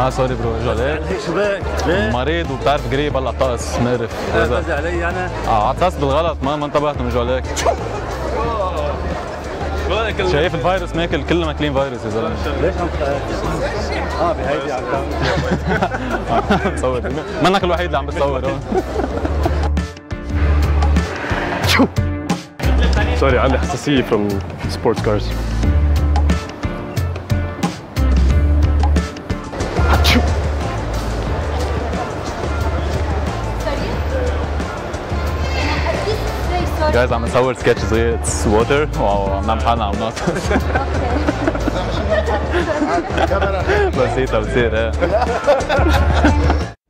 سوري برو جولات. شو بك؟ ليه؟ مريض وبتعرف قريب هلا طقس مقرف. فزع علي انا؟ عطست بالغلط ما انتبهت من جولك. شايف الفيروس ماكل كلنا ماكلين فيروس يا زلمه. ليش عم بهيدي عم بتصور منك الوحيد اللي عم بتصور هون. سوري عندي حساسية from sports cars. جايز عم نصور سكتش صغير اتس ووتر وعم نعمل حالنا عم نط. بسيطة بتصير ايه.